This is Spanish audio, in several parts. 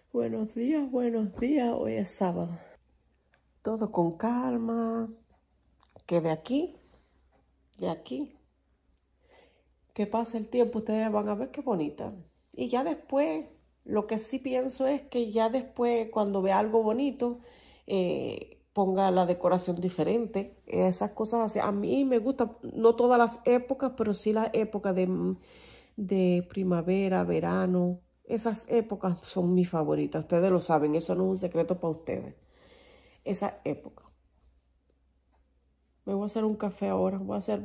Buenos días, buenos días. Hoy es sábado. Todo con calma. Que de aquí, que pase el tiempo, ustedes van a ver qué bonita. Y ya después, lo que sí pienso es que ya después, cuando vea algo bonito, ponga la decoración diferente. Esas cosas así. A mí me gustan, no todas las épocas, pero sí las épocas de primavera, verano. Esas épocas son mis favoritas. Ustedes lo saben, eso no es un secreto para ustedes. Esa época. Me voy a hacer un café ahora. Voy a hacer...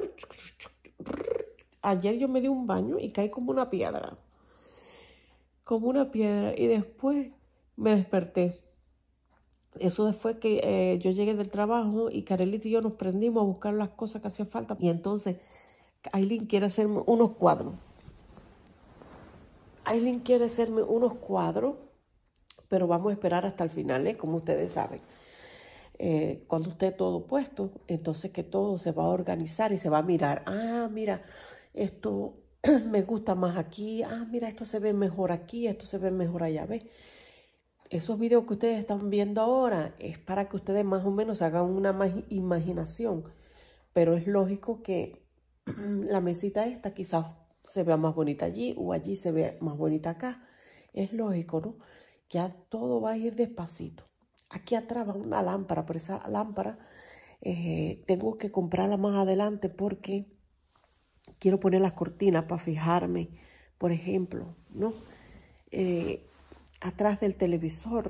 Ayer yo me di un baño y caí como una piedra. Como una piedra. Y después me desperté. Eso fue que yo llegué del trabajo y Carelita y yo nos prendimos a buscar las cosas que hacían falta. Y entonces Aileen quiere hacerme unos cuadros. Aileen quiere hacerme unos cuadros, pero vamos a esperar hasta el final, como ustedes saben. Cuando esté todo puesto, entonces que todo se va a organizar y se va a mirar. Ah, mira, esto me gusta más aquí. Ah, mira, esto se ve mejor aquí, esto se ve mejor allá. ¿Ves? Esos videos que ustedes están viendo ahora es para que ustedes más o menos hagan una imaginación. Pero es lógico que la mesita esta quizás se vea más bonita allí o allí se vea más bonita acá. Es lógico, ¿no? Ya todo va a ir despacito. Aquí atrás va una lámpara, pero esa lámpara tengo que comprarla más adelante porque quiero poner las cortinas para fijarme, por ejemplo, ¿no? Atrás del televisor,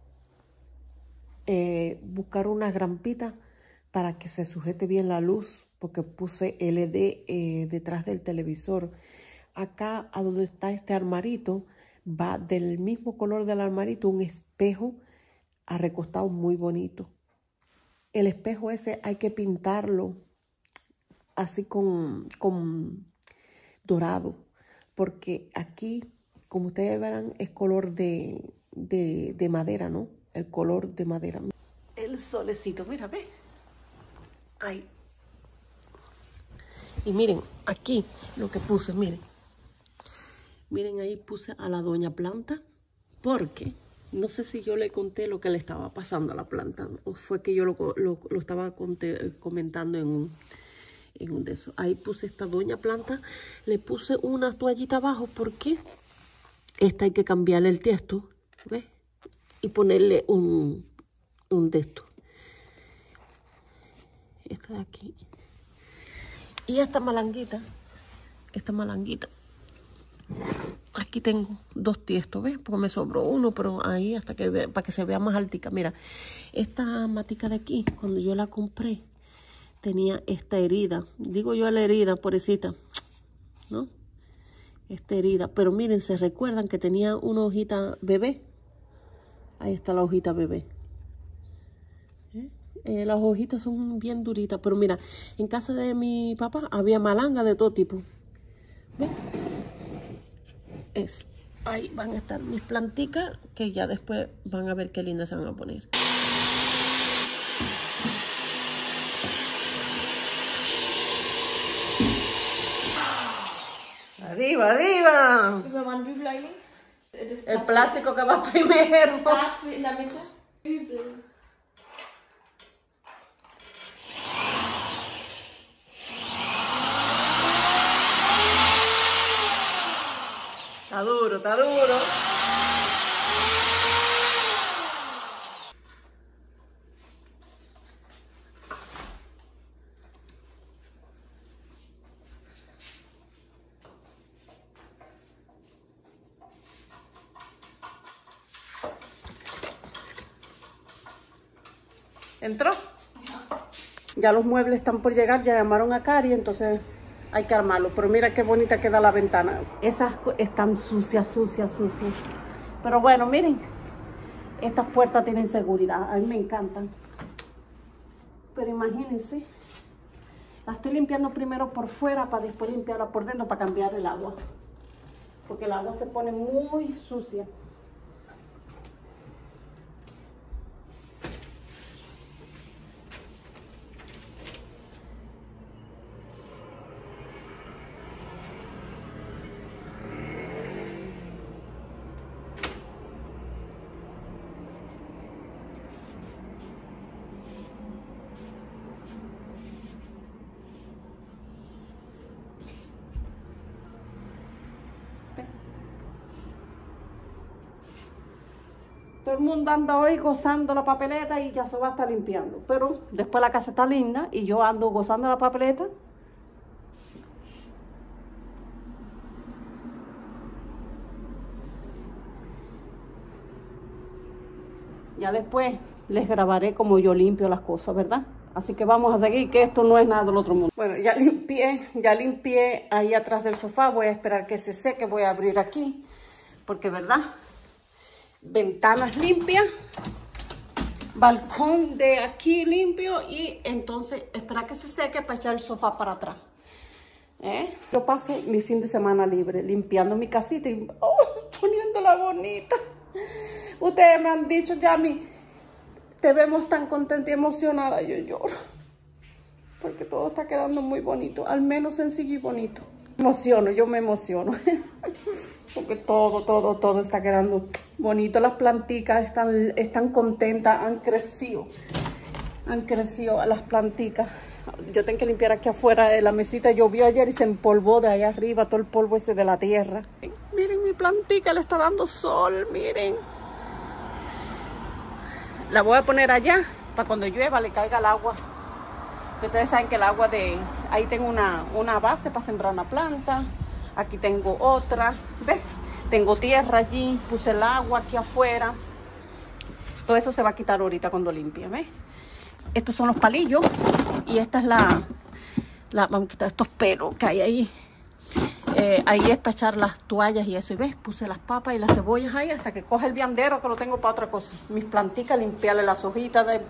buscar una grampita para que se sujete bien la luz, porque puse LED detrás del televisor. Acá, a donde está este armarito, va del mismo color del armarito un espejo recostado muy bonito. El espejo ese hay que pintarlo así con dorado, porque aquí, como ustedes verán, es color de madera, ¿no? El color de madera. El solecito, mira, ¿ves? Ahí. Y miren, aquí lo que puse, miren. Miren, ahí puse a la doña planta, porque no sé si yo le conté lo que le estaba pasando a la planta, o fue que yo lo estaba comentando en un de esos. Ahí puse esta doña planta, le puse una toallita abajo, porque esta hay que cambiarle el tiesto, ¿ves? Y ponerle un de estos. Esta de aquí. Y esta malanguita, aquí tengo dos tiestos, ¿ves? Porque me sobró uno, pero ahí hasta que para que se vea más altica. Mira, esta matica de aquí, cuando yo la compré, tenía esta herida. Digo yo la herida, pobrecita, ¿no? Esta herida. Pero miren, ¿se recuerdan que tenía una hojita bebé? Ahí está la hojita bebé. Las hojitas son bien duritas, pero mira, en casa de mi papá había malanga de todo tipo. ¿Ves? Eso. Ahí van a estar mis plantitas, que ya después van a ver qué lindas se van a poner. ¡Arriba, arriba! Über wann Dübel eigentlich? El plástico que va primero. Schwarz in der Mitte. Dübel. Está duro, está duro. ¿Entró? Ya los muebles están por llegar, ya llamaron a Cari, entonces hay que armarlo. Pero mira qué bonita queda la ventana. Esas están sucias. Pero bueno, miren, estas puertas tienen seguridad, a mí me encantan. Pero imagínense, la estoy limpiando primero por fuera para después limpiarla por dentro para cambiar el agua. Porque el agua se pone muy sucia. Todo el mundo anda hoy gozando la papeleta y ya se va a estar limpiando. Pero después la casa está linda y yo ando gozando la papeleta. Ya después les grabaré cómo yo limpio las cosas, ¿verdad? Así que vamos a seguir, que esto no es nada del otro mundo. Bueno, ya limpié ahí atrás del sofá. Voy a esperar que se seque. Voy a abrir aquí, porque, ¿verdad? Ventanas limpias. Balcón de aquí limpio. Y entonces esperar que se seque para echar el sofá para atrás. Yo paso mi fin de semana libre limpiando mi casita y poniéndola bonita. Ustedes me han dicho, Yami, te vemos tan contenta y emocionada. Yo lloro, porque todo está quedando muy bonito, al menos sencillo y bonito. Yo me emociono, porque todo está quedando bonito. Las planticas están contentas, han crecido las planticas. Yo tengo que limpiar aquí afuera de la mesita. Llovió ayer y se empolvó de allá arriba todo el polvo ese de la tierra. Miren, mi plantica le está dando sol, miren. La voy a poner allá para cuando llueva le caiga el agua. Que ustedes saben que el agua de... Ahí tengo una base para sembrar una planta. Aquí tengo otra. ¿Ves? Tengo tierra allí. Puse el agua aquí afuera. Todo eso se va a quitar ahorita cuando limpie. ¿Ves? Estos son los palillos. Y esta es vamos a quitar estos pelos que hay ahí. Ahí es para echar las toallas y eso. Y ves, puse las papas y las cebollas ahí hasta que coge el viandero, que lo tengo para otra cosa. Mis plantitas, limpiarle las hojitas de...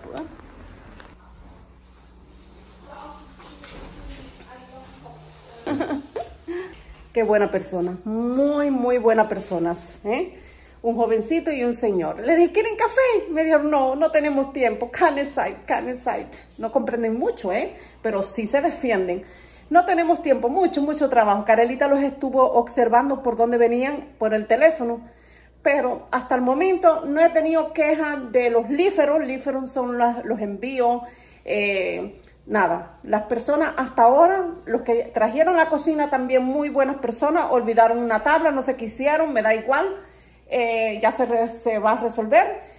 Qué buena persona. Muy buena personas. Un jovencito y un señor. Le dije, ¿quieren café? Me dijeron, no tenemos tiempo. Cane site. No comprenden mucho, pero sí se defienden. No tenemos tiempo, mucho trabajo. Carelita los estuvo observando por dónde venían por el teléfono, pero hasta el momento no he tenido quejas de los líferos. Líferos son los envíos, nada. Las personas hasta ahora, los que trajeron la cocina también muy buenas personas, olvidaron una tabla, no sé qué hicieron, me da igual, ya se va a resolver.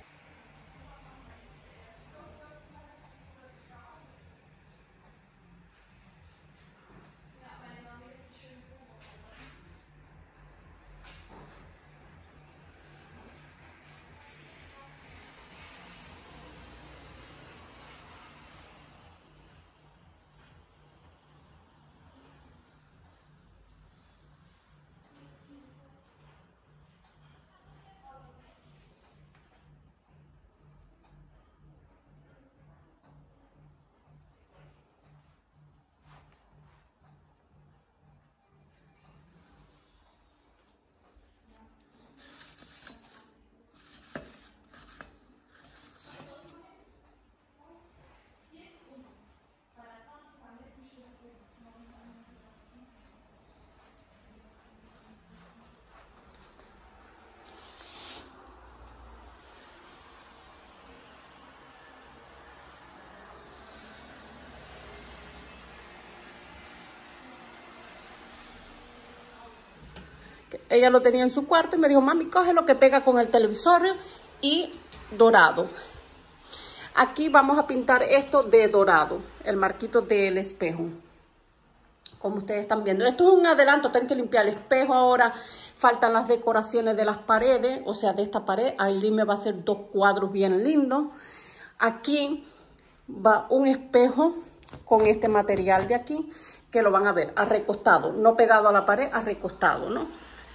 Ella lo tenía en su cuarto y me dijo, mami, coge lo que pega con el televisor y dorado. Aquí vamos a pintar esto de dorado, el marquito del espejo. Como ustedes están viendo. Esto es un adelanto, tengo que limpiar el espejo ahora. Faltan las decoraciones de las paredes, o sea, de esta pared. Aileen me va a hacer 2 cuadros bien lindos. Aquí va un espejo con este material de aquí, que lo van a ver, arrecostado, no pegado a la pared, arrecostado, ¿no?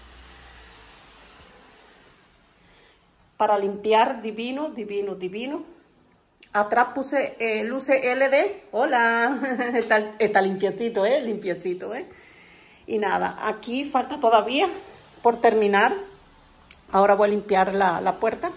Para limpiar, divino. Atrás puse luces LED. Hola, está limpiecito, limpiecito, Y nada, aquí falta todavía por terminar. Ahora voy a limpiar la puerta.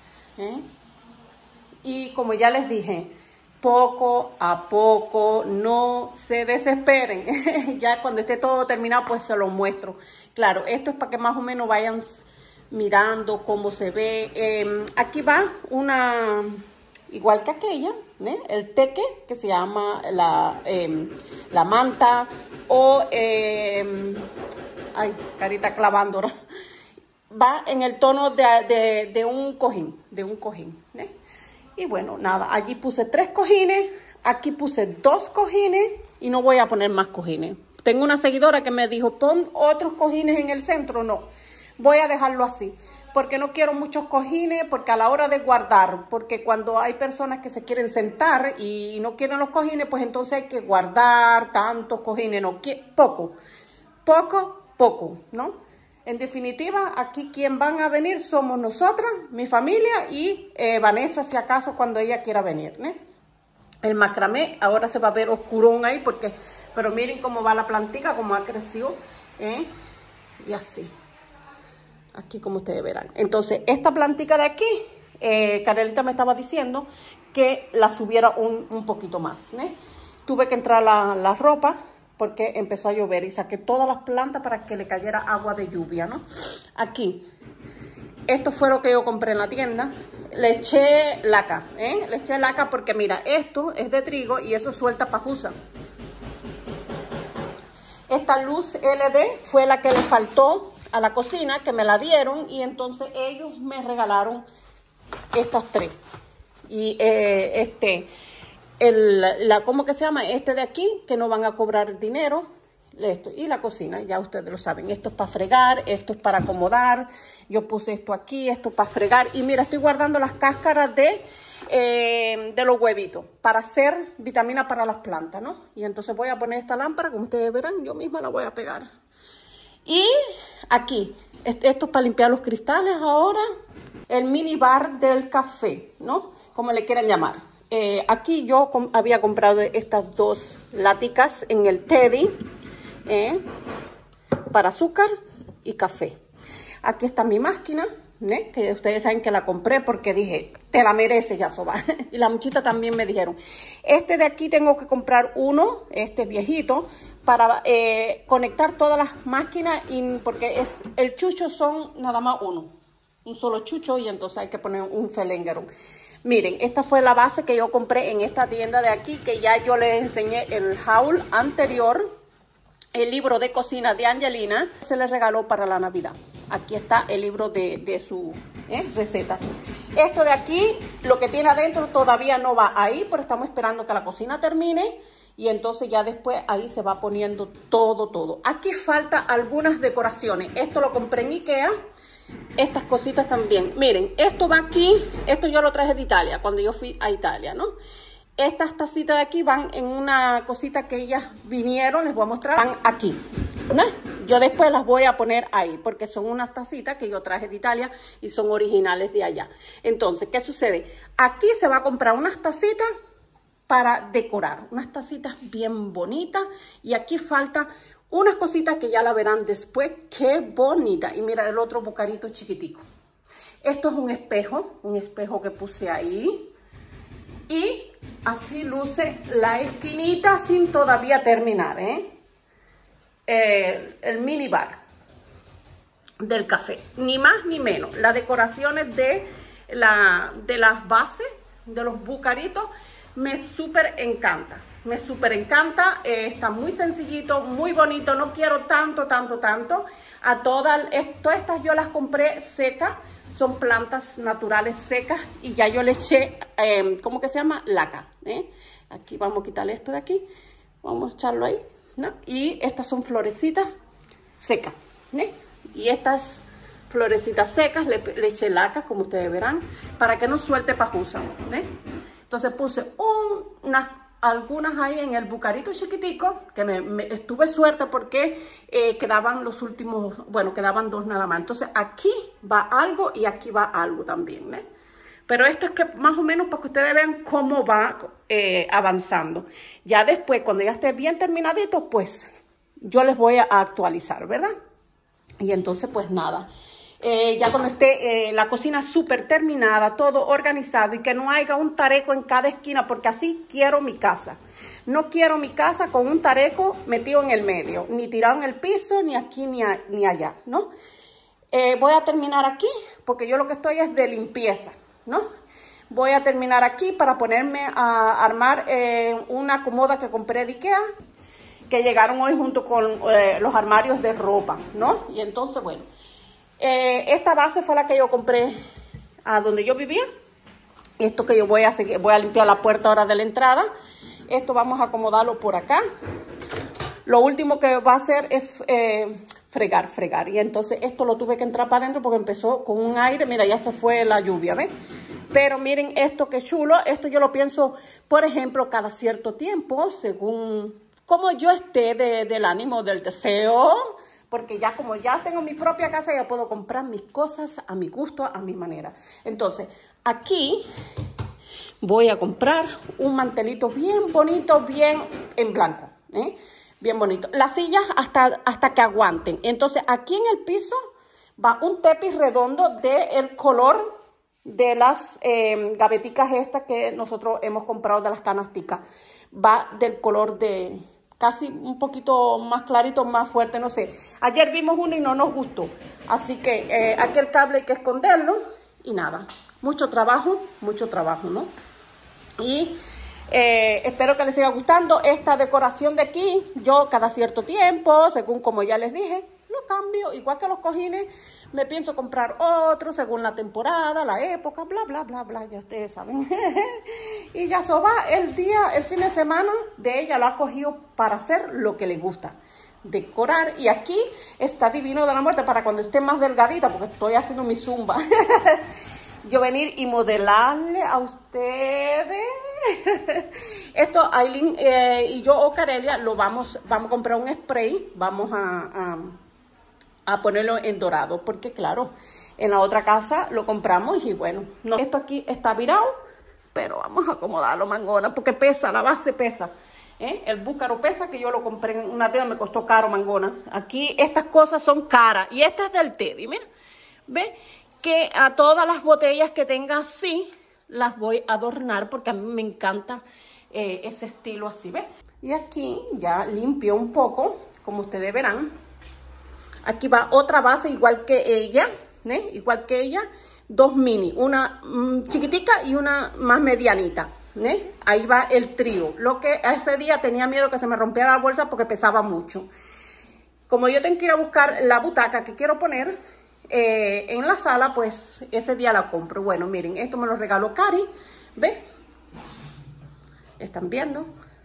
Y como ya les dije, poco a poco, no se desesperen. Ya cuando esté todo terminado, pues se lo muestro. Claro, esto es para que más o menos vayan mirando cómo se ve. Aquí va una, igual que aquella, el teque, que se llama la manta, o, ay, carita clavándola. va en el tono de un cojín, ¿eh? Y bueno, nada, allí puse 3 cojines, aquí puse 2 cojines y no voy a poner más cojines. Tengo una seguidora que me dijo, pon otros cojines en el centro. No, voy a dejarlo así, porque no quiero muchos cojines, porque a la hora de guardar, porque cuando hay personas que se quieren sentar y no quieren los cojines, pues entonces hay que guardar tantos cojines, no, poco, ¿no? En definitiva, aquí quien van a venir somos nosotras, mi familia y Vanessa, si acaso, cuando ella quiera venir, ¿eh? El macramé ahora se va a ver oscurón ahí, pero miren cómo va la plantica, cómo ha crecido, ¿eh? Y así. Aquí como ustedes verán. Entonces, esta plantica de aquí, Carolita me estaba diciendo que la subiera un poquito más, ¿eh? Tuve que entrar la ropa, porque empezó a llover y saqué todas las plantas para que le cayera agua de lluvia, ¿no? Aquí, esto fue lo que yo compré en la tienda. Le eché laca, ¿eh? Le eché laca porque mira, esto es de trigo y eso suelta pajusa. Esta luz LED fue la que le faltó a la cocina, que me la dieron y entonces ellos me regalaron estas 3. Y ¿cómo que se llama? Este de aquí, que no van a cobrar dinero. Esto. Y la cocina, ya ustedes lo saben. Esto es para fregar, esto es para acomodar. Yo puse esto aquí, esto para fregar. Y mira, estoy guardando las cáscaras de los huevitos para hacer vitamina para las plantas, ¿no? Y entonces voy a poner esta lámpara, como ustedes verán, yo misma la voy a pegar. Y aquí, esto es para limpiar los cristales ahora. El mini bar del café, ¿no? Como le quieran llamar. Aquí yo había comprado estas 2 láticas en el Teddy para azúcar y café. Aquí está mi máquina, que ustedes saben que la compré porque dije, te la mereces, ya soba. Y la muchita también me dijeron, este de aquí tengo que comprar uno, este viejito, para conectar todas las máquinas, porque el chucho son nada más un solo chucho, y entonces hay que poner un felenguero. Miren, esta fue la base que yo compré en esta tienda de aquí, que ya yo les enseñé el haul anterior, el libro de cocina de Angelina, se les regaló para la Navidad. Aquí está el libro de sus recetas. Esto de aquí, lo que tiene adentro todavía no va ahí, pero estamos esperando que la cocina termine y entonces ya después ahí se va poniendo todo. Aquí falta algunas decoraciones. Esto lo compré en Ikea. Estas cositas también. Miren, esto va aquí. Esto yo lo traje de Italia, cuando yo fui a Italia, ¿no? Estas tacitas de aquí van en una cosita que ellas vinieron, les voy a mostrar. Van aquí, ¿no? Yo después las voy a poner ahí, porque son unas tacitas que yo traje de Italia y son originales de allá. Entonces, ¿qué sucede? Aquí se va a comprar unas tacitas para decorar. Unas tacitas bien bonitas. Y aquí falta unas cositas que ya la verán después. ¡Qué bonita! Y mira el otro bocarito chiquitico. Esto es un espejo que puse ahí. Y así luce la esquinita sin todavía terminar, el mini bar del café. Ni más ni menos. Las decoraciones de las bases, de los bucaritos, me súper encanta. Me súper encanta, está muy sencillito, muy bonito, no quiero tanto. A todas estas yo las compré secas, son plantas naturales secas y ya yo le eché, ¿cómo que se llama? Laca, Aquí vamos a quitarle esto de aquí, vamos a echarlo ahí, ¿no? Y estas son florecitas secas, Y estas florecitas secas le eché laca, como ustedes verán, para que no suelte pajusa, Entonces puse algunas ahí en el bucarito chiquitico, que tuve suerte porque quedaban los últimos, quedaban 2 nada más. Entonces aquí va algo y aquí va algo también, Pero esto es que más o menos para que ustedes vean cómo va avanzando. Ya después, cuando ya esté bien terminadito, pues yo les voy a actualizar, ¿verdad? Y entonces, pues nada. Ya cuando esté la cocina súper terminada, todo organizado y que no haya un tareco en cada esquina, porque así quiero mi casa. No quiero mi casa con un tareco metido en el medio, ni tirado en el piso, ni aquí ni allá, ¿no? Voy a terminar aquí, porque yo lo que estoy es de limpieza, ¿no? Voy a terminar aquí para ponerme a armar una comoda que compré de Ikea, que llegaron hoy junto con los armarios de ropa, ¿no? Y entonces, bueno. Esta base fue la que yo compré a donde yo vivía. Esto que yo voy a limpiar la puerta ahora de la entrada. Esto vamos a acomodarlo por acá. Lo último que va a hacer es fregar. Y entonces esto lo tuve que entrar para adentro porque empezó con un aire. Mira, ya se fue la lluvia, ¿ven? Pero miren esto qué chulo. Esto yo lo pienso, por ejemplo, cada cierto tiempo, según como yo esté del ánimo, del deseo. Porque ya como ya tengo mi propia casa, ya puedo comprar mis cosas a mi gusto, a mi manera. Entonces, aquí voy a comprar un mantelito bien bonito, bien en blanco, bien bonito. Las sillas hasta que aguanten. Entonces, aquí en el piso va un tapiz redondo del color de las gaveticas estas que nosotros hemos comprado de las canasticas. Va del color de casi un poquito más clarito, más fuerte, no sé. Ayer vimos uno y no nos gustó. Así que aquí el cable hay que esconderlo y nada. Mucho trabajo, ¿no? Y espero que les siga gustando esta decoración de aquí. Yo cada cierto tiempo, según como ya les dije, lo cambio. Igual que los cojines, me pienso comprar otro según la temporada, la época, bla, bla, bla, bla. Ya ustedes saben. Y ya Soba, el fin de semana de ella lo ha cogido para hacer lo que le gusta. Decorar. Y aquí está divino de la muerte para cuando esté más delgadita, porque estoy haciendo mi zumba. Yo venir y modelarle a ustedes. Esto Aileen y yo o Carelia lo vamos a comprar un spray. Vamos a ponerlo en dorado. Porque claro, en la otra casa lo compramos y bueno. No, esto aquí está virado. Pero vamos a acomodarlo, mangona. Porque pesa, la base pesa. El búcaro pesa, que yo lo compré en una tienda. Me costó caro, mangona. Aquí estas cosas son caras. Y esta es del Teddy, mira. ¿Ve? Que a todas las botellas que tenga así, las voy a adornar porque a mí me encanta ese estilo así, ¿ves? Y aquí ya limpio un poco, como ustedes verán. Aquí va otra base igual que ella, igual que ella, dos mini, una chiquitica y una más medianita. Ahí va el trío. Lo que ese día tenía miedo que se me rompiera la bolsa porque pesaba mucho. Como yo tengo que ir a buscar la butaca que quiero poner en la sala, pues ese día la compro. Bueno, miren, esto me lo regaló Cari. ¿Ven? ¿Están viendo?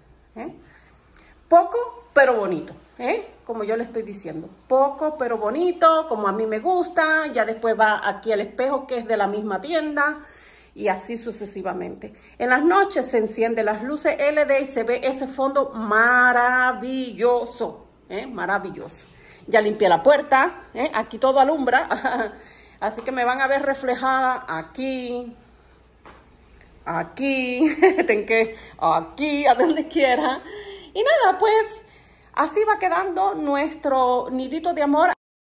Poco, pero bonito. Como yo le estoy diciendo. Poco, pero bonito, como a mí me gusta. Ya después va aquí el espejo, que es de la misma tienda. Y así sucesivamente. En las noches se encienden las luces LED y se ve ese fondo maravilloso. Maravilloso. Ya limpié la puerta, aquí todo alumbra, así que me van a ver reflejada aquí, aquí, aquí, a donde quiera. Y nada, pues así va quedando nuestro nidito de amor.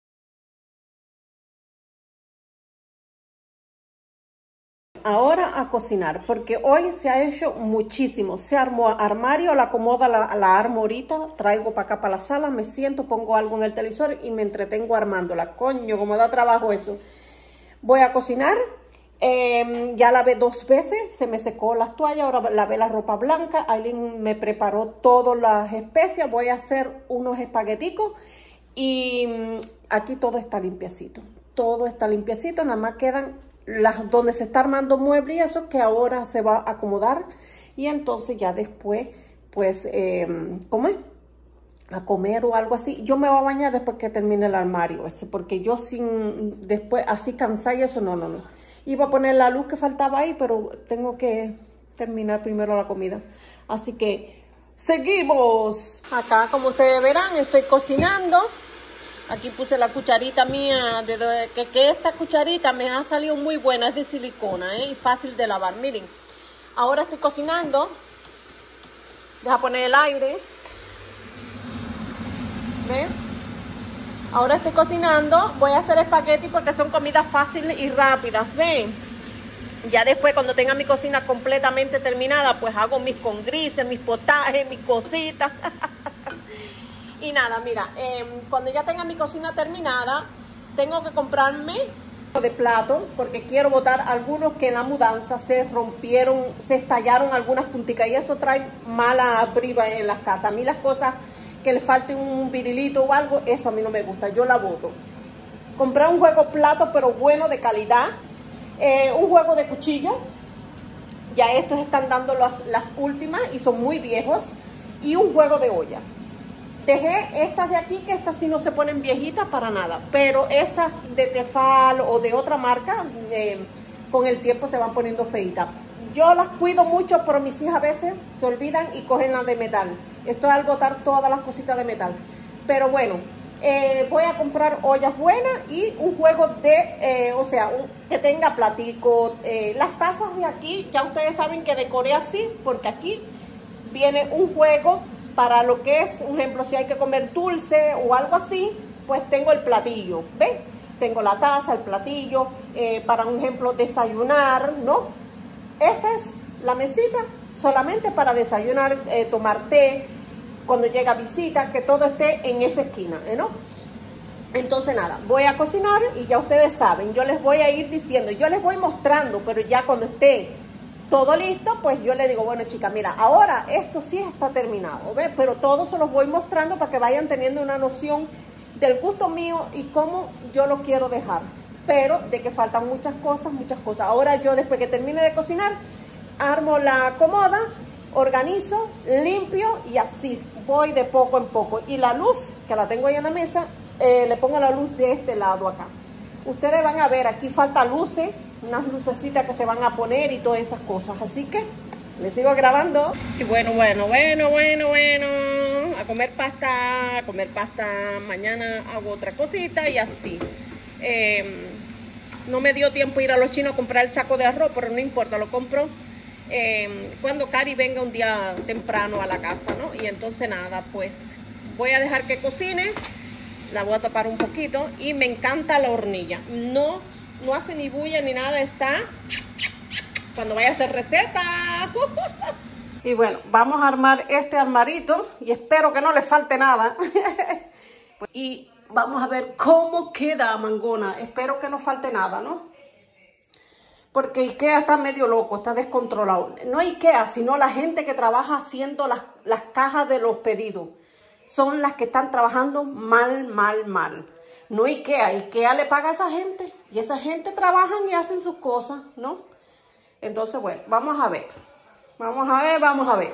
Ahora a cocinar, porque hoy se ha hecho muchísimo. Se armó armario, la acomoda, la armo ahorita, traigo para acá para la sala, me siento, pongo algo en el televisor y me entretengo armándola. Coño, como da trabajo eso. Voy a cocinar, ya lavé 2 veces, se me secó las toallas, ahora lavé la ropa blanca. Aileen me preparó todas las especias, voy a hacer unos espagueticos y aquí todo está limpiecito. Todo está limpiecito, nada más quedan donde se está armando mueble y eso, que ahora se va a acomodar y entonces ya después pues ¿cómo es? A comer o algo así. Yo me voy a bañar después que termine el armario ese, porque yo sin después así cansada y eso no. Iba a poner la luz que faltaba ahí, pero tengo que terminar primero la comida, así que seguimos. Acá, como ustedes verán, estoy cocinando. Aquí puse la cucharita mía, que esta cucharita me ha salido muy buena, es de silicona, y fácil de lavar. Miren, ahora estoy cocinando. Deja poner el aire. ¿Ven? Ahora estoy cocinando. Voy a hacer espagueti porque son comidas fáciles y rápidas. ¿Ven? Ya después, cuando tenga mi cocina completamente terminada, pues hago mis congrises, mis potajes, mis cositas. Y nada, mira, cuando ya tenga mi cocina terminada, tengo que comprarme de plato, porque quiero botar algunos que en la mudanza se rompieron, se estallaron algunas punticas, y eso trae mala briva en las casas. A mí las cosas que le falte un virilito o algo, eso a mí no me gusta, yo la boto. Compré un juego plato, pero bueno, de calidad. Un juego de cuchillo. Ya estos están dando las últimas y son muy viejos. Y un juego de olla. Dejé estas de aquí, que estas sí no se ponen viejitas para nada. Pero esas de Tefal o de otra marca, con el tiempo se van poniendo feitas. Yo las cuido mucho, pero mis hijas a veces se olvidan y cogen las de metal. Esto es al botar todas las cositas de metal. Pero bueno, voy a comprar ollas buenas y un juego de, que tenga platico. Las tazas de aquí, ya ustedes saben que decoré así, porque aquí viene un juego para lo que es, un ejemplo, si hay que comer dulce o algo así, pues tengo el platillo, ¿ven? Tengo la taza, el platillo, para un ejemplo, desayunar, ¿no? Esta es la mesita solamente para desayunar, tomar té, cuando llega visita, que todo esté en esa esquina, ¿no? Entonces nada, voy a cocinar y ya ustedes saben, yo les voy a ir diciendo, yo les voy mostrando, pero ya cuando esté todo listo, pues yo le digo, bueno, chicas, mira, ahora esto sí está terminado, ¿ves? Pero todo se los voy mostrando para que vayan teniendo una noción del gusto mío y cómo yo lo quiero dejar. Pero de que faltan muchas cosas, muchas cosas. Ahora yo, después que termine de cocinar, armo la comoda, organizo, limpio y así voy de poco en poco. Y la luz, que la tengo ahí en la mesa, le pongo la luz de este lado acá. Ustedes van a ver, aquí falta luces, unas lucecitas que se van a poner y todas esas cosas. Así que les sigo grabando. Y bueno, a comer pasta. Mañana hago otra cosita y así. No me dio tiempo ir a los chinos a comprar el saco de arroz, pero no importa, lo compro cuando Cari venga un día temprano a la casa, ¿no? Y entonces nada, pues voy a dejar que cocine. La voy a tapar un poquito y me encanta la hornilla. No hace ni bulla ni nada, está cuando vaya a hacer receta. Y bueno, vamos a armar este armarito y espero que no le falte nada. Y vamos a ver cómo queda, Mangona. Espero que no falte nada, ¿no? Porque Ikea está medio loco, está descontrolado. No Ikea, sino la gente que trabaja haciendo las cajas de los pedidos. Son las que están trabajando mal. No Ikea. Ikea le paga a esa gente. Y esa gente trabajan y hacen sus cosas, ¿no? Entonces, bueno, vamos a ver. Vamos a ver.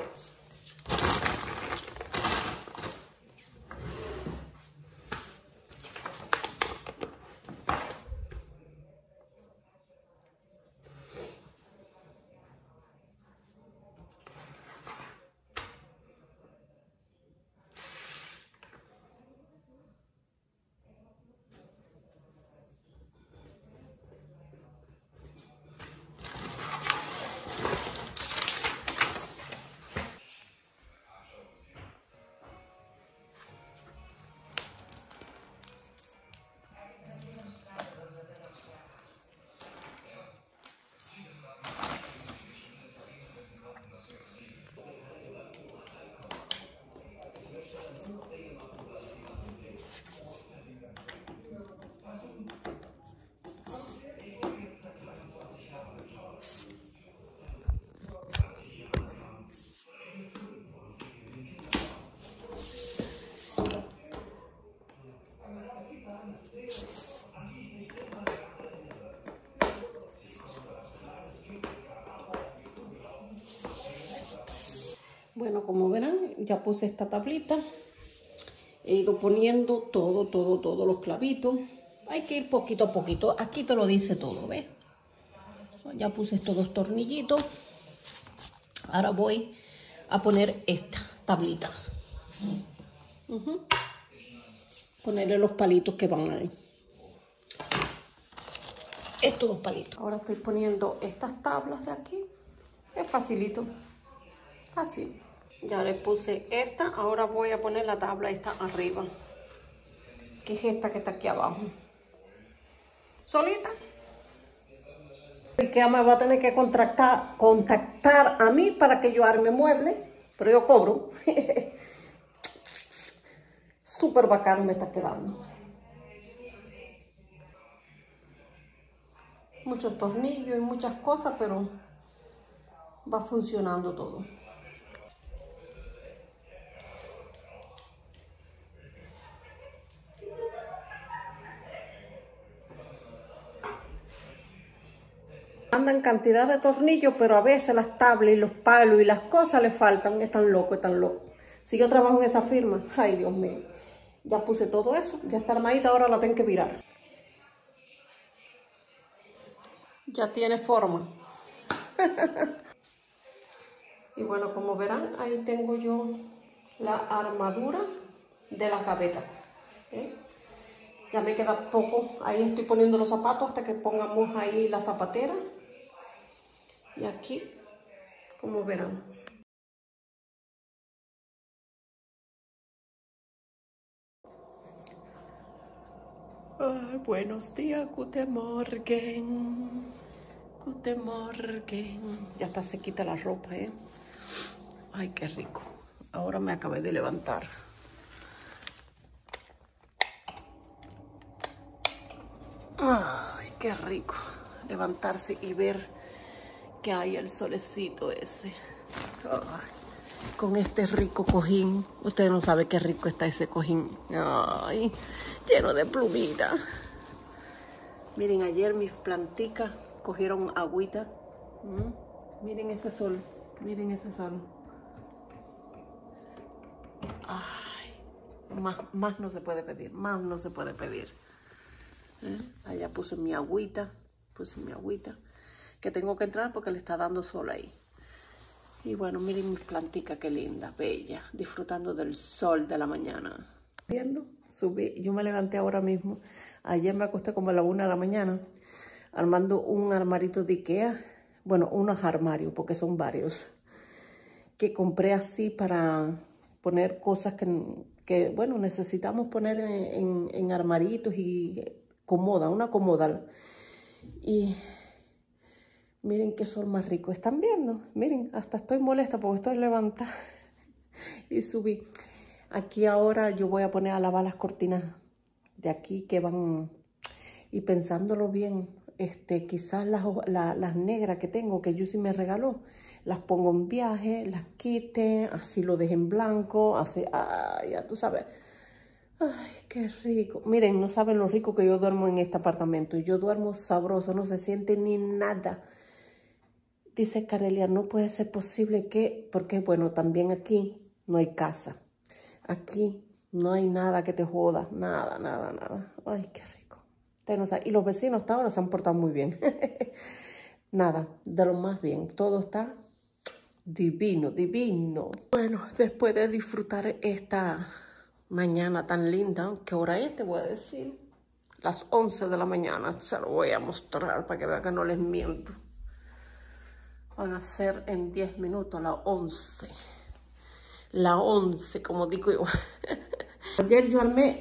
Bueno, como verán, ya puse esta tablita. He ido poniendo todos los clavitos. Hay que ir poquito a poquito. Aquí te lo dice todo, ¿ves? Ya puse estos dos tornillitos. Ahora voy a poner esta tablita. Ponerle los palitos que van ahí. Estos dos palitos. Ahora estoy poniendo estas tablas de aquí. Es facilito. Así. Ya le puse esta. Ahora voy a poner la tabla esta arriba. Que es esta que está aquí abajo. Solita. Ikea me va a tener que contactar a mí para que yo arme muebles. Pero yo cobro. Súper bacano me está quedando. Muchos tornillos y muchas cosas, pero va funcionando todo. Mandan cantidad de tornillos, pero a veces las tablas y los palos y las cosas le faltan. Están locos, están locos. Si yo trabajo en esa firma, ay Dios mío, ya puse todo eso, ya está armadita, ahora la tengo que virar. Ya tiene forma. Y bueno, como verán, ahí tengo yo la armadura de la gaveta. Ya me queda poco, ahí estoy poniendo los zapatos hasta que pongamos ahí la zapatera. Y aquí, como verán. Buenos días, guten Morgen. Guten Morgen. Ya está sequita la ropa, ¿eh? Ay, qué rico. Ahora me acabé de levantar. Ay, qué rico. Levantarse y ver que hay el solecito ese. Ay, con este rico cojín. Ustedes no saben qué rico está ese cojín. Ay, lleno de plumitas. Miren, ayer mis planticas cogieron agüita. Miren ese sol. Miren ese sol. Ay, más no se puede pedir. Más no se puede pedir. Allá puse mi agüita. Que tengo que entrar porque le está dando sol ahí. Y bueno, miren mis planticas, qué linda, bella, disfrutando del sol de la mañana. Viendo, subí, yo me levanté ahora mismo. Ayer me acosté como a la 1 de la mañana, armando un armarito de Ikea. Bueno, unos armarios, porque son varios. Que compré así para poner cosas que bueno, necesitamos poner en armaritos y una comoda. Y miren qué sol más rico. ¿Están viendo? Miren, hasta estoy molesta porque estoy levantada. Y subí. Aquí ahora yo voy a poner a lavar las cortinas de aquí que van. Y pensándolo bien, quizás las negras que tengo, que Yusi me regaló, las pongo en viaje, las quite, así lo deje en blanco, así, ay, ya tú sabes. Ay, qué rico. Miren, no saben lo rico que yo duermo en este apartamento. Yo duermo sabroso, no se siente ni nada. Dice Carelia, no puede ser posible que, porque bueno, también aquí no hay casa. Aquí no hay nada que te joda, nada. Ay, qué rico. No sabe. Y los vecinos hasta ahora se han portado muy bien. Nada, de lo más bien. Todo está divino, divino. Bueno, después de disfrutar esta mañana tan linda, ¿qué hora es? Te voy a decir. Las 11 de la mañana. Se lo voy a mostrar para que vean que no les miento. Van a ser en 10 minutos las 11. La 11, como digo yo. Ayer yo armé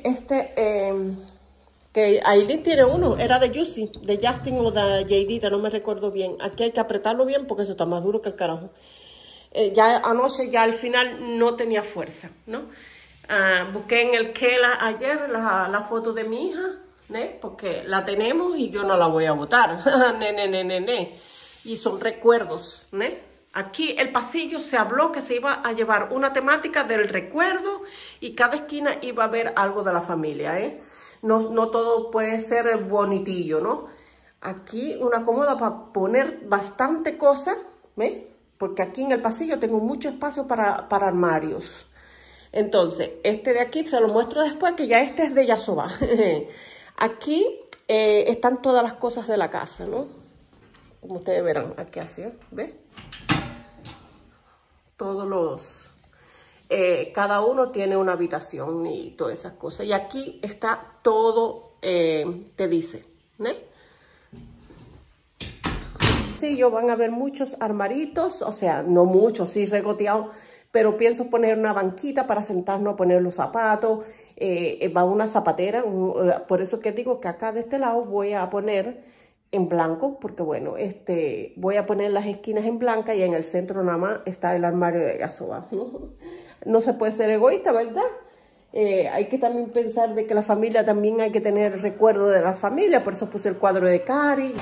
que Aileen tiene uno. Era de Juicy, de Justin o de JD, no me recuerdo bien. Aquí hay que apretarlo bien porque eso está más duro que el carajo. Ya anoche, ya al final no tenía fuerza, ¿no? Busqué en el Kela ayer la foto de mi hija, ¿no? Porque la tenemos y yo no la voy a botar. Y son recuerdos, ¿no? Aquí el pasillo se habló que se iba a llevar una temática del recuerdo y cada esquina iba a haber algo de la familia, ¿eh? No todo puede ser bonitillo, ¿no? Aquí una cómoda para poner bastante cosas, ¿ves? Porque aquí en el pasillo tengo mucho espacio para armarios. Entonces, de aquí se lo muestro después, que ya es de Yasoba. Aquí están todas las cosas de la casa, ¿no? Como ustedes verán, aquí así, ¿ves? Todos cada uno tiene una habitación y todas esas cosas. Y aquí está todo, te dice, ¿no? Sí, yo van a ver muchos armaritos, o sea, no muchos, sí regoteados, pero pienso poner una banquita para sentarnos a poner los zapatos. Va una zapatera, por eso que digo que acá de este lado voy a poner en blanco, porque bueno, voy a poner las esquinas en blanca y en el centro nada más está el armario de Yasoba. No se puede ser egoísta, ¿verdad? Hay que también pensar de que la familia también hay que tener recuerdo de la familia, por eso puse el cuadro de Cari.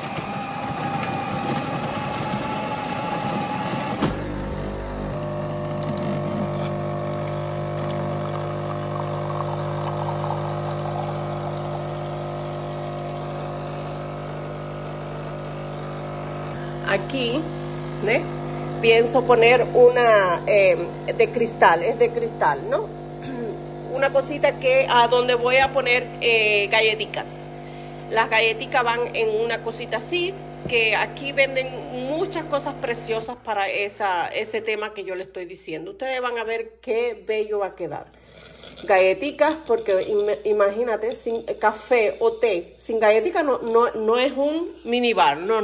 aquí, ¿eh? Pienso poner una de cristal, es de cristal, ¿no? Una cosita que a donde voy a poner galletitas. Las galletitas van en una cosita así, que aquí venden muchas cosas preciosas para ese tema que yo le estoy diciendo. Ustedes van a ver qué bello va a quedar. Galletitas, porque imagínate, sin café o té, sin galletitas no es un minibar, no.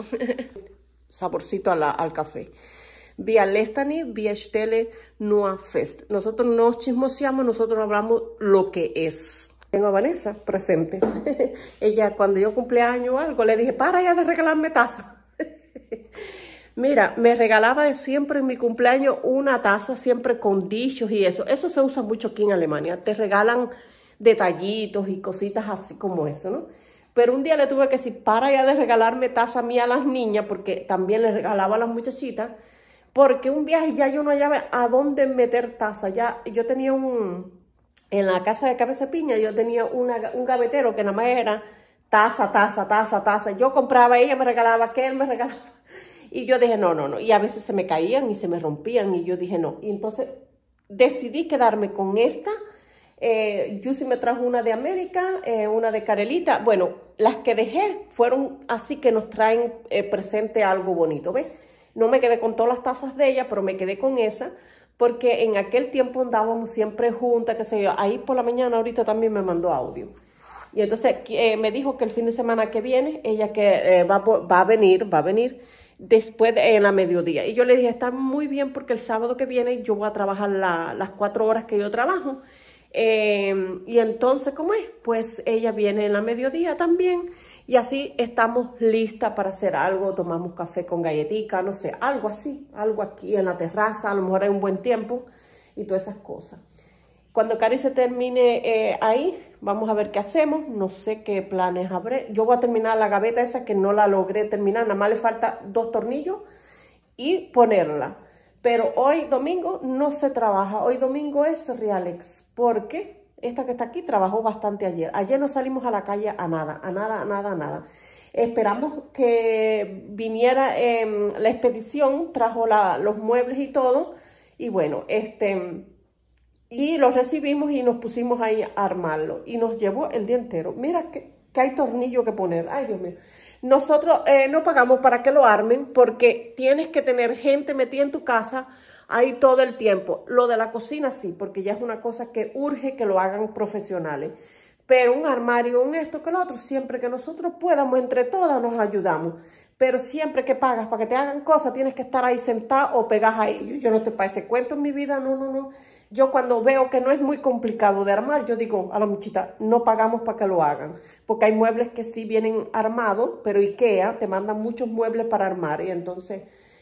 Saborcito al café. Via Lestani, via Stelle, Nua Fest. Nosotros no chismoseamos, nosotros hablamos lo que es. Tengo a Vanessa presente. Ella, cuando yo cumpleaños o algo, le dije, para ya de regalarme taza. Mira, me regalaba siempre en mi cumpleaños una taza, siempre con dichos y eso. Eso se usa mucho aquí en Alemania. Te regalan detallitos y cositas así como eso, ¿no? Pero un día le tuve que decir, para ya de regalarme taza a mí a las niñas, porque también les regalaba a las muchachitas, porque un viaje ya yo no hallaba a dónde meter taza. Ya yo tenía en la casa de Cabeza Piña, yo tenía un gavetero que nada más era taza. Yo compraba, ella me regalaba, que él me regalaba. Y yo dije, no. Y a veces se me caían y se me rompían. Y yo dije, no. Y entonces decidí quedarme con esta. Yusi me trajo una de América, una de Carelita. Bueno, las que dejé fueron así que nos traen presente algo bonito, ¿ves? No me quedé con todas las tazas de ella, pero me quedé con esa. Porque en aquel tiempo andábamos siempre juntas, qué sé yo. Ahí por la mañana ahorita también me mandó audio. Y entonces me dijo que el fin de semana que viene, ella que va a venir después en la mediodía. Y yo le dije, está muy bien porque el sábado que viene yo voy a trabajar las 4 horas que yo trabajo. Y entonces, ¿cómo es? Pues ella viene en la mediodía también. Y así estamos listas para hacer algo. Tomamos café con galletica, no sé, algo así. Algo aquí en la terraza, a lo mejor hay un buen tiempo y todas esas cosas. Cuando Cari se termine ahí, vamos a ver qué hacemos. No sé qué planes habré. Yo voy a terminar la gaveta esa que no la logré terminar. Nada más le falta 2 tornillos y ponerla. Pero hoy domingo no se trabaja. Hoy domingo es Realex. Porque esta que está aquí trabajó bastante ayer. Ayer no salimos a la calle a nada. Esperamos que viniera la expedición. Trajo los muebles y todo. Y bueno, y los recibimos y nos pusimos ahí a armarlo. Y nos llevó el día entero. Mira que hay tornillo que poner. Ay, Dios mío. Nosotros no pagamos para que lo armen porque tienes que tener gente metida en tu casa ahí todo el tiempo. Lo de la cocina sí, porque ya es una cosa que urge que lo hagan profesionales. Pero un armario, un esto, que lo otro, siempre que nosotros podamos, entre todas nos ayudamos. Pero siempre que pagas para que te hagan cosas, tienes que estar ahí sentado o pegas a ellos. Yo no te para ese cuento en mi vida, no. Yo cuando veo que no es muy complicado de armar, yo digo a la muchita, no pagamos para que lo hagan. Porque hay muebles que sí vienen armados, pero IKEA te mandan muchos muebles para armar. Y entonces,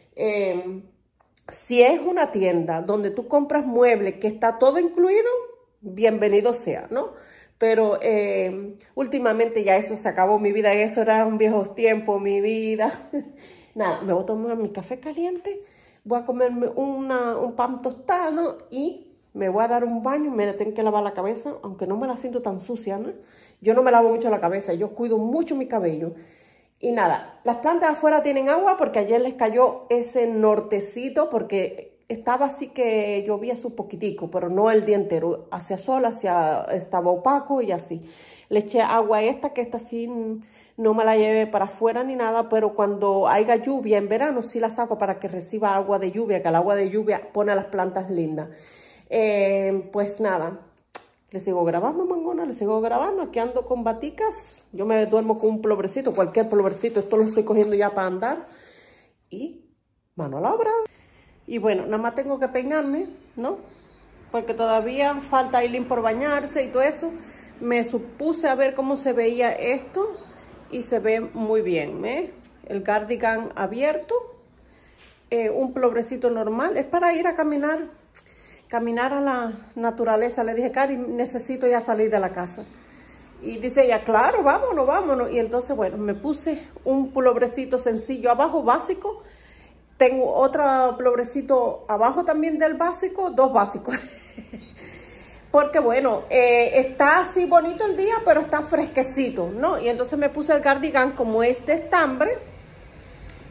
si es una tienda donde tú compras muebles que está todo incluido, bienvenido sea, ¿no? Pero últimamente ya eso se acabó, mi vida, eso era un viejos tiempos, mi vida. Nada, me voy a tomar mi café caliente, voy a comerme un pan tostado y me voy a dar un baño, me tengo que lavar la cabeza, aunque no me la siento tan sucia, ¿no? Yo no me lavo mucho la cabeza, yo cuido mucho mi cabello. Y nada, las plantas afuera tienen agua porque ayer les cayó ese nortecito porque estaba así que llovía su poquitico, pero no el día entero. Hacia sol, estaba opaco y así. Le eché agua a esta, que esta sí no me la llevé para afuera ni nada, pero cuando haya lluvia en verano sí la saco para que reciba agua de lluvia, que el agua de lluvia pone a las plantas lindas. Pues nada, le sigo grabando, mangona, le sigo grabando. Aquí ando con baticas. Yo me duermo con un plovercito, cualquier plovercito. Esto lo estoy cogiendo ya para andar. Y mano a la obra. Y bueno, nada más tengo que peinarme, ¿no? Porque todavía falta Aileen por bañarse y todo eso. Me supuse a ver cómo se veía esto. Y se ve muy bien, ¿eh? El cardigan abierto. Un plovrecito normal. Es para ir a caminar a la naturaleza. Le dije, Cari, necesito ya salir de la casa. Y dice ella, claro, vámonos. Y entonces, bueno, me puse un plovrecito sencillo abajo, básico. Tengo otro plovrecito abajo también del básico, 2 básicos. Porque, bueno, está así bonito el día, pero está fresquecito, ¿no? Y entonces me puse el cardigan como es de estambre,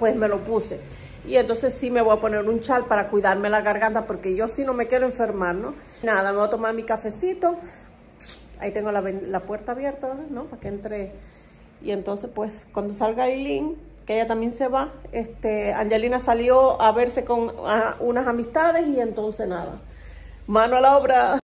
pues me lo puse. Y entonces sí me voy a poner un chal para cuidarme la garganta, porque yo sí no me quiero enfermar, ¿no? Nada, me voy a tomar mi cafecito. Ahí tengo la puerta abierta, ¿no? Para que entre. Y entonces, pues, cuando salga Aileen, que ella también se va, Angelina salió a verse con unas amistades y entonces nada. Mano a la obra.